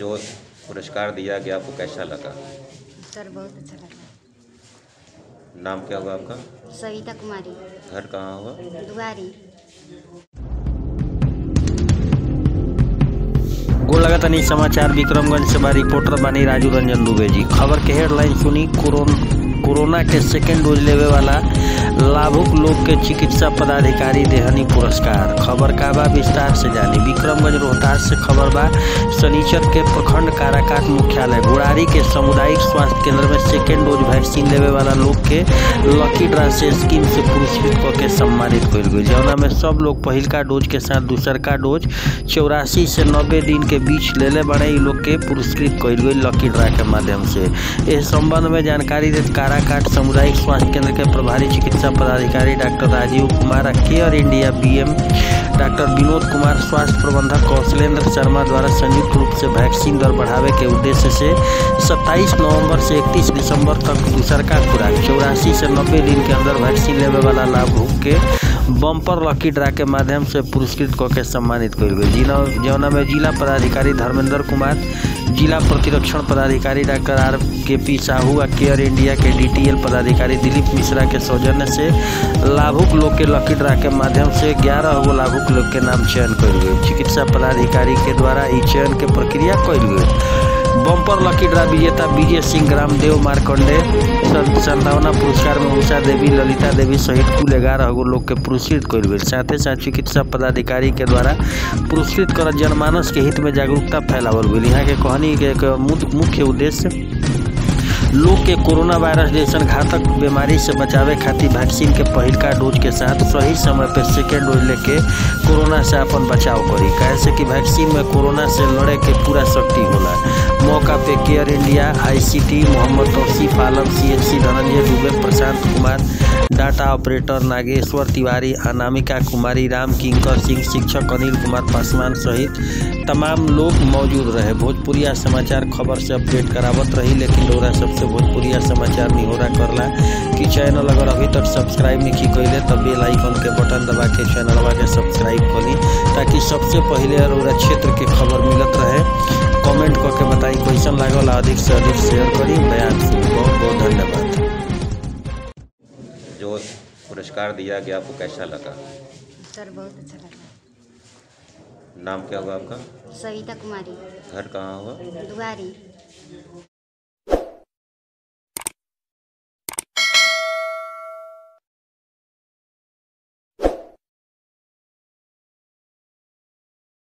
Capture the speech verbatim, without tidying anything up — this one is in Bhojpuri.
जो पुरस्कार दिया गया आपको कैसा लगा? सर बहुत अच्छा लगा। नाम क्या हुआ आपका? सविता कुमारी। घर कहाँ हुआ? दुआरी। गोड़ लगातानी समाचार विक्रमगंज से बा रिपोर्टर बानी राजू रंजन दुबे जी। खबर के हेडलाइन सुनी। कोरोना के सेकेंड डोज लेवे वाला लाभुक लोग के चिकित्सा पदाधिकारी देहनी पुरस्कार। खबर का बा विस्तार से जानी। विक्रमगंज रोहतास से खबर बा। शनिचर के प्रखंड काराकाट मुख्यालय गुड़ारी के सामुदायिक स्वास्थ्य केंद्र में सेकेंड डोज वैक्सीन लेवे वाला लोग के लकी ड्रा से स्कीम से पुरस्कृत करके सम्मानित कइल गइल, जौना में सब लोग पहिलका डोज के साथ दूसरका डोज चौरासी से नब्बे दिन के बीच लेले बड़े इ लोग के पुरस्कृत कइल गइल लकी ड्रा के माध्यम से। इस संबंध में जानकारी देते काराकाट सामुदायिक स्वास्थ्य केंद्र के प्रभारी चिकित्सा पदाधिकारी doctor Rajiv Kumar, Care India BM doctor Vinod Kumar, स्वास्थ्य प्रबंधक कौशलेंद्र शर्मा द्वारा संयुक्त रूप से वैक्सीन दर बढ़ावे के उद्देश्य से सत्ताईस नवंबर से इकतीस दिसंबर तक दूसरका खुराक चौरासी से नब्बे दिन के अंदर वैक्सीन लेवे वाला लाभुक के बम्पर लकी ड्रा के माध्यम से पुरस्कृत करके सम्मानित कइल गइल, जौना में जिला पदाधिकारी धर्मेंद्र कुमार, जिला प्रतिरक्षण पदाधिकारी डॉक्टर आर के पी साहू और केयर इंडिया के डीटीएल पदाधिकारी दिलीप मिश्रा के सौजन्य से लाभुक लोग के लकी ड्रा के माध्यम से ग्यारह गो लाभुक लोग के नाम चयन कइल गइल। चिकित्सा पदाधिकारी के द्वारा ई चयन के प्रक्रिया कइल गइल। बम्पर लकी ड्रा विजेता विजय सिंह रामदेव मार्कंडे संतावना पुरस्कार में उषा देवी, ललिता देवी सहित कुल ग्यारह गो लोग के पुरस्कृत कइल गइल। साथ ही साथ चिकित्सा पदाधिकारी के द्वारा पुरस्कृत कर जनमानस के हित में जागरूकता फैलावल गइल। यहाँ के कहानी के मुख्य उद्देश्य लोग के कोरोना वायरस जैसन घातक बीमारी से बचावे खातिर वैक्सीन के पहिलका डोज के साथ सही समय पर सेकेंड डोज लेके कोरोना से अपन बचाव करी, कैसे कि वैक्सीन में कोरोना से लड़े के पूरा शक्ति होला। मौका पे Care India, ICT, Mohammad Tauseef Alam, CHC Dhananjay Dubey, Prashant Kumar, data operator Nageshwar Tiwari, Anamika Kumari, Ram Kinkar Singh, शिक्षक अनिल कुमार पासवान सहित तमाम लोग मौजूद रहे। भोजपुरिया समाचार खबर से अपडेट करावत रही, लेकिन लोरा सबसे भोजपुरिया समाचार निहोरा करला कि चैनल अगर अभी तक सब्सक्राइब नहीं कइले तब बेल आइकन के बटन दबा के चैनलवा के सब्सक्राइब करी, ताकि सबसे पहले अरोरा क्षेत्र के खबर मिलत रहे। कमेंट करके बताई कैसन लागल, अधिक से अधिक शेयर करी। बयान सुनी। बहुत बहुत धन्यवाद। जो पुरस्कार दिया गया आपको कैसा लगा? सर बहुत अच्छा लगा। नाम क्या हुआ आपका? सविता कुमारी। घर कहाँ हुआ? दुआरी।